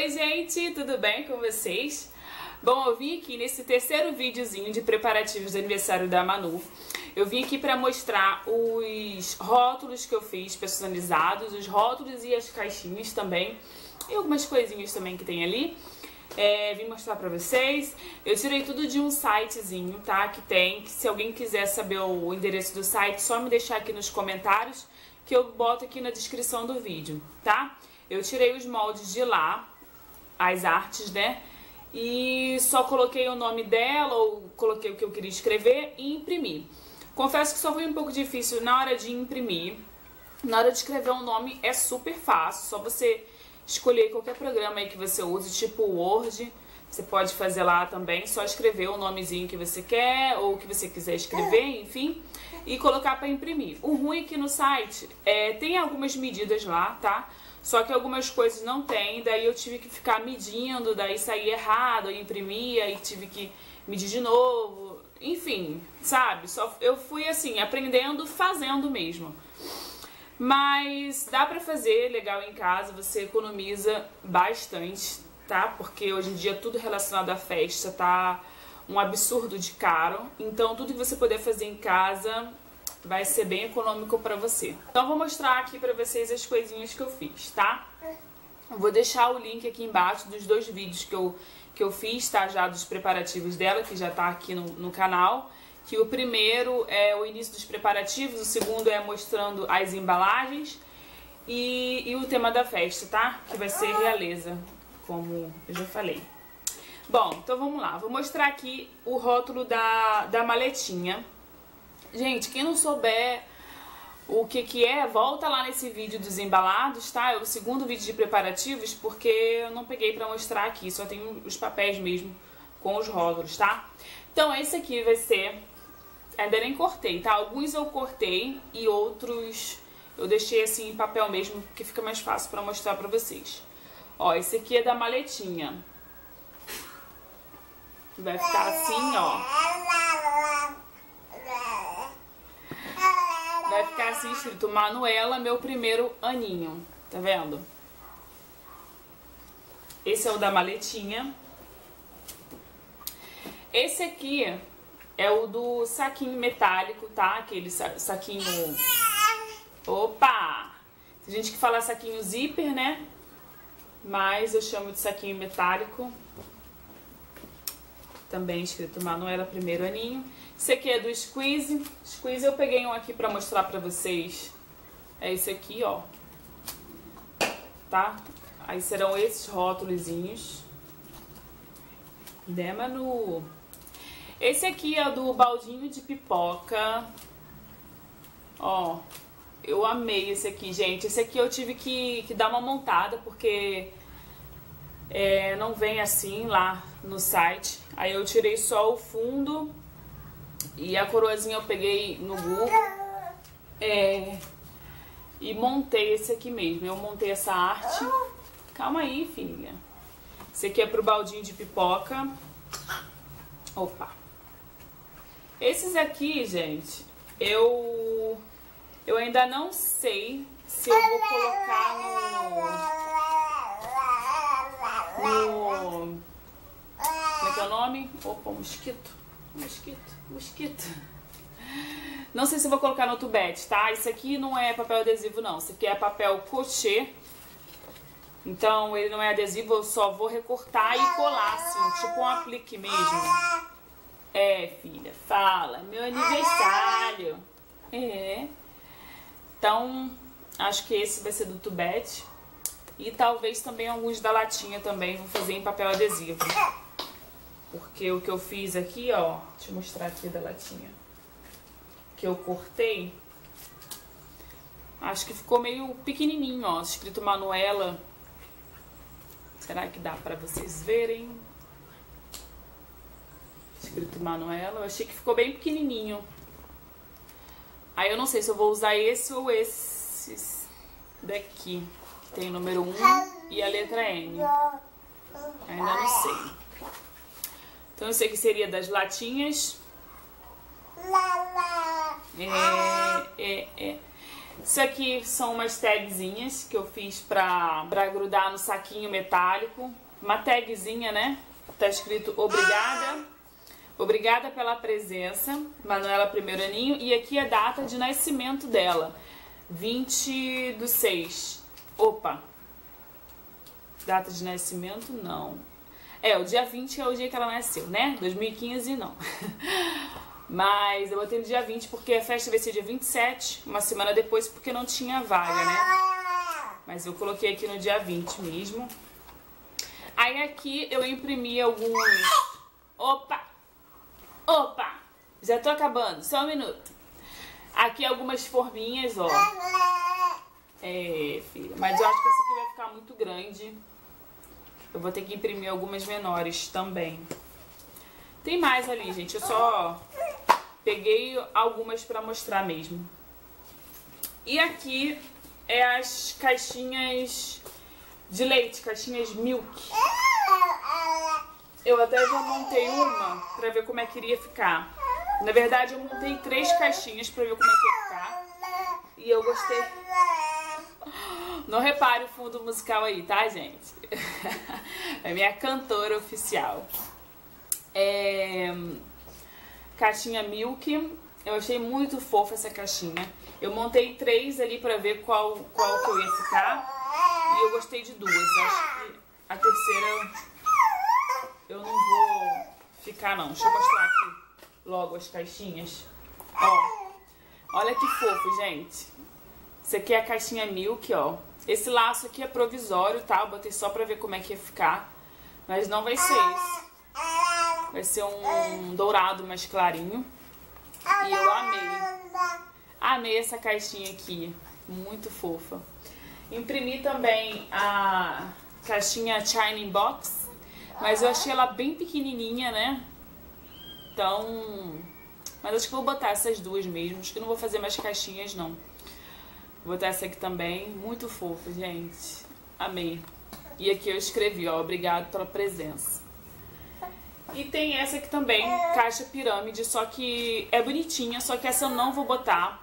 Oi gente, tudo bem com vocês? Bom, eu vim aqui nesse terceiro videozinho de preparativos do aniversário da Manu. Eu vim aqui para mostrar os rótulos que eu fiz personalizados, os rótulos e as caixinhas também, e algumas coisinhas também que tem ali. Vim mostrar pra vocês. Eu tirei tudo de um sitezinho, tá? Que se alguém quiser saber o endereço do site, só me deixar aqui nos comentários que eu boto aqui na descrição do vídeo, tá? Eu tirei os moldes de lá, as artes, né? E só coloquei o nome dela, ou coloquei o que eu queria escrever e imprimi. Confesso que só foi um pouco difícil na hora de imprimir. Na hora de escrever um nome é super fácil, só você escolher qualquer programa aí que você use, tipo o Word, você pode fazer lá também, só escrever o nomezinho que você quer, ou o que você quiser escrever, enfim, e colocar para imprimir. O ruim aqui no site tem algumas medidas lá, tá? Só que algumas coisas não tem, daí eu tive que ficar medindo, daí saía errado, eu imprimia e tive que medir de novo, enfim, sabe? Eu fui assim, aprendendo, fazendo mesmo. Mas dá pra fazer legal em casa, você economiza bastante, tá? Porque hoje em dia tudo relacionado à festa tá um absurdo de caro. Então tudo que você puder fazer em casa vai ser bem econômico pra você. Então vou mostrar aqui pra vocês as coisinhas que eu fiz, tá? Eu vou deixar o link aqui embaixo dos dois vídeos que eu fiz, tá? Já dos preparativos dela, que já tá aqui no canal. Que o primeiro é o início dos preparativos, o segundo é mostrando as embalagens e o tema da festa, tá? Que vai ser realeza, como eu já falei. Bom, então vamos lá. Vou mostrar aqui o rótulo da maletinha. Gente, quem não souber o que é, volta lá nesse vídeo dos embalados, tá? É o segundo vídeo de preparativos, porque eu não peguei pra mostrar aqui, só tem os papéis mesmo com os rótulos, tá? Então esse aqui vai ser... Ainda nem cortei, tá? Alguns eu cortei e outros eu deixei assim em papel mesmo, porque fica mais fácil pra mostrar pra vocês. Ó, esse aqui é da maletinha. Vai ficar assim, ó. Vai ficar assim escrito Manuela, meu primeiro aninho. Tá vendo? Esse é o da maletinha. Esse aqui é o do saquinho metálico, tá? Aquele saquinho... Opa! Tem gente que fala saquinho zíper, né? Mas eu chamo de saquinho metálico. Também escrito Manuela, primeiro aninho. Esse aqui é do Squeeze. Squeeze eu peguei um aqui pra mostrar pra vocês. É esse aqui, ó. Tá? Aí serão esses rótulozinhos. Né, Manu? Esse aqui é do baldinho de pipoca. Ó, eu amei esse aqui, gente. Esse aqui eu tive que dar uma montada, porque não vem assim lá no site. Aí eu tirei só o fundo e a coroazinha eu peguei no Google. E montei esse aqui mesmo. Eu montei essa arte. Calma aí, filha. Esse aqui é pro baldinho de pipoca. Opa. Esses aqui, gente, eu ainda não sei se eu vou colocar no... Como é que é o nome? Opa, mosquito. Mosquito. Não sei se eu vou colocar no tubete, tá? Isso aqui não é papel adesivo, não. Isso aqui é papel crochê. Então, ele não é adesivo, eu só vou recortar e colar, assim, tipo um aplique mesmo. Filha, fala. Meu aniversário. Então, acho que esse vai ser do tubete. E talvez também alguns da latinha também vou fazer em papel adesivo. Porque o que eu fiz aqui, ó, deixa eu mostrar aqui da latinha. Que eu cortei. Acho que ficou meio pequenininho, ó, escrito Manuela. Será que dá pra vocês verem? Escrito Manuela. Eu achei que ficou bem pequenininho. Aí eu não sei se eu vou usar esse ou esse daqui. Que tem o número 1 e a letra N. Ainda não sei. Então eu sei que seria das latinhas. Isso aqui são umas tagzinhas que eu fiz pra grudar no saquinho metálico. Uma tagzinha, né? Tá escrito obrigada. Obrigada pela presença, Manuela primeiro aninho. E aqui a data de nascimento dela, 20/6. Opa! Data de nascimento, não. O dia 20 é o dia que ela nasceu, né? 2015, não. Mas eu botei no dia 20 porque a festa vai ser dia 27, uma semana depois, porque não tinha vaga, né? Mas eu coloquei aqui no dia 20 mesmo. Aí aqui eu imprimi alguns... Opa! Opa! Já tô acabando, só um minuto. Aqui algumas forminhas, ó. Filha, mas eu acho que essa aqui vai ficar muito grande. Eu vou ter que imprimir algumas menores também. Tem mais ali, gente. Eu só peguei algumas pra mostrar mesmo. E aqui é as caixinhas de leite, caixinhas Milk. Eu até já montei uma pra ver como é que iria ficar. Na verdade, eu montei 3 caixinhas pra ver como é que ia ficar. E eu gostei. Não repare o fundo musical aí, tá, gente? É minha cantora oficial. Caixinha Milk. Eu achei muito fofa essa caixinha. Eu montei 3 ali pra ver qual que eu ia ficar. E eu gostei de 2. Acho que a terceira eu não vou ficar, não. Deixa eu mostrar aqui logo as caixinhas. Ó, olha que fofo, gente. Isso aqui é a caixinha Milk, ó. Esse laço aqui é provisório, tá? Eu botei só pra ver como é que ia ficar. Mas não vai ser esse. Vai ser um dourado mais clarinho. E eu amei. Amei essa caixinha aqui. Muito fofa. Imprimi também a caixinha Shining Box. Mas eu achei ela bem pequenininha, né? Então... Mas acho que vou botar essas 2 mesmo. Acho que não vou fazer mais caixinhas, não. Vou botar essa aqui também. Muito fofa, gente. Amei. E aqui eu escrevi, ó. Obrigado pela presença. E tem essa aqui também. Caixa pirâmide. Só que é bonitinha. Só que essa eu não vou botar.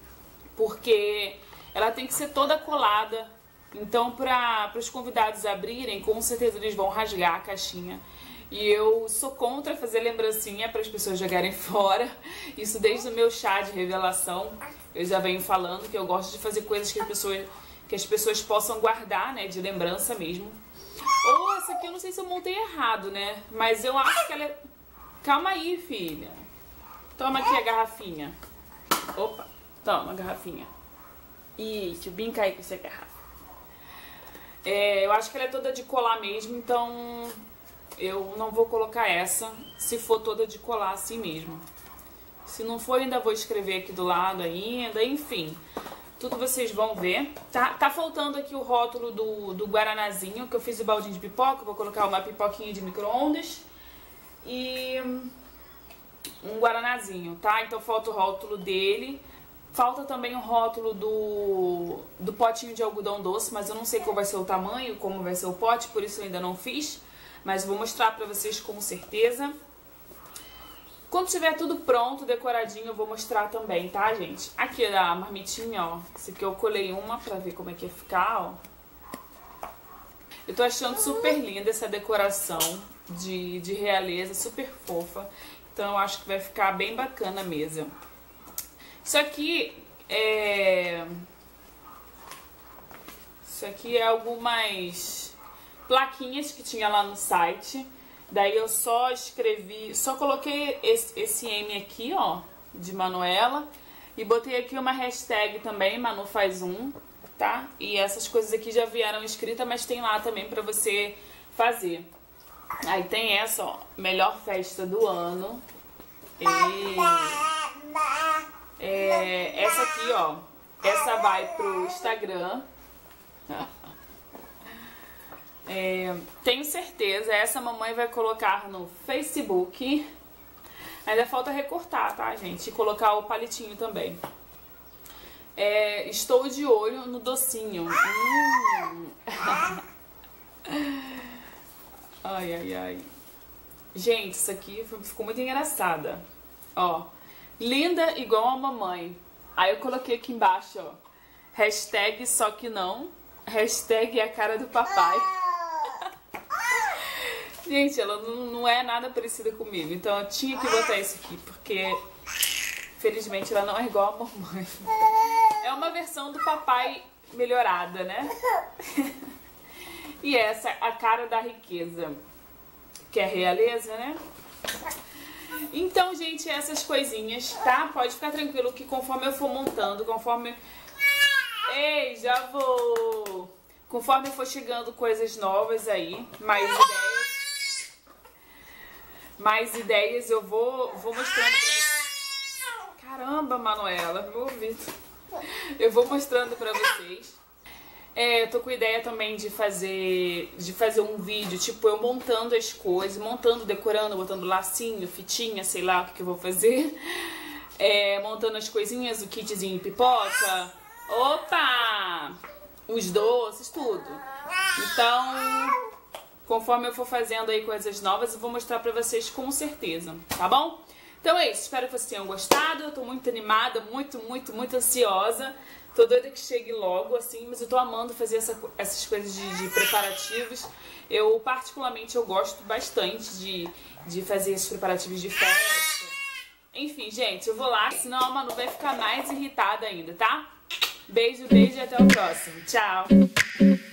Porque ela tem que ser toda colada. Então, para os convidados abrirem, com certeza eles vão rasgar a caixinha. E eu sou contra fazer lembrancinha para as pessoas jogarem fora. Isso desde o meu chá de revelação. Eu já venho falando que eu gosto de fazer coisas que as pessoas possam guardar, né? De lembrança mesmo. Ou essa aqui eu não sei se eu montei errado, né? Mas eu acho que ela é... Calma aí, filha. Toma aqui a garrafinha. Opa, toma a garrafinha. Ih, deixa eu brincar aí com essa garrafa. Eu acho que ela é toda de colar mesmo, então... Eu não vou colocar essa, se for toda de colar assim mesmo. Se não for, ainda vou escrever aqui do lado ainda, enfim. Tudo vocês vão ver. Tá faltando aqui o rótulo do guaranazinho, que eu fiz o baldinho de pipoca. Vou colocar uma pipoquinha de micro-ondas e um guaranazinho, tá? Então falta o rótulo dele. Falta também o rótulo do potinho de algodão doce, mas eu não sei qual vai ser o tamanho, como vai ser o pote, por isso eu ainda não fiz. Mas vou mostrar pra vocês com certeza. Quando tiver tudo pronto, decoradinho, eu vou mostrar também, tá, gente? Aqui a marmitinha, ó. Esse aqui eu colei uma pra ver como é que ia ficar, ó. Eu tô achando super linda essa decoração de realeza, super fofa. Então eu acho que vai ficar bem bacana mesmo. Isso aqui é algumas plaquinhas que tinha lá no site. Daí eu só escrevi, só coloquei esse M aqui, ó, de Manuela. E botei aqui uma hashtag também, Manu faz um, tá? E essas coisas aqui já vieram escritas, mas tem lá também pra você fazer. Aí tem essa, ó, melhor festa do ano. Essa aqui, ó, essa vai pro Instagram. Tenho certeza, essa mamãe vai colocar no Facebook. Ainda falta recortar, tá, gente? E colocar o palitinho também. Estou de olho no docinho. Ai, ai, ai. Gente, isso aqui ficou muito engraçada. Ó, linda igual a mamãe. Aí eu coloquei aqui embaixo, ó. Hashtag só que não. Hashtag a cara do papai. Gente, ela não é nada parecida comigo, então eu tinha que botar isso aqui, porque felizmente ela não é igual a mamãe. É uma versão do papai melhorada, né? E essa, a cara da riqueza, que é realeza, né? Então, gente, essas coisinhas, tá? Pode ficar tranquilo que conforme eu for montando, conforme... Ei, já vou! Conforme for chegando coisas novas aí, mais ideias eu vou mostrando pra vocês. Caramba, Manuela, meu ouvido. Eu vou mostrando pra vocês. Eu tô com ideia também de fazer um vídeo, tipo, eu montando as coisas, montando, decorando, botando lacinho, fitinha, sei lá o que eu vou fazer. Montando as coisinhas, o kitzinho pipoca. Opa! Os doces, tudo. Então, conforme eu for fazendo aí coisas novas, eu vou mostrar pra vocês com certeza, tá bom? Então é isso, espero que vocês tenham gostado. Eu tô muito animada, muito ansiosa. Tô doida que chegue logo, assim, mas eu tô amando fazer essas coisas de preparativos. Eu, particularmente, eu gosto bastante de fazer esses preparativos de festa. Enfim, gente, eu vou lá, senão a Manu vai ficar mais irritada ainda, tá? Beijo, beijo e até o próximo. Tchau!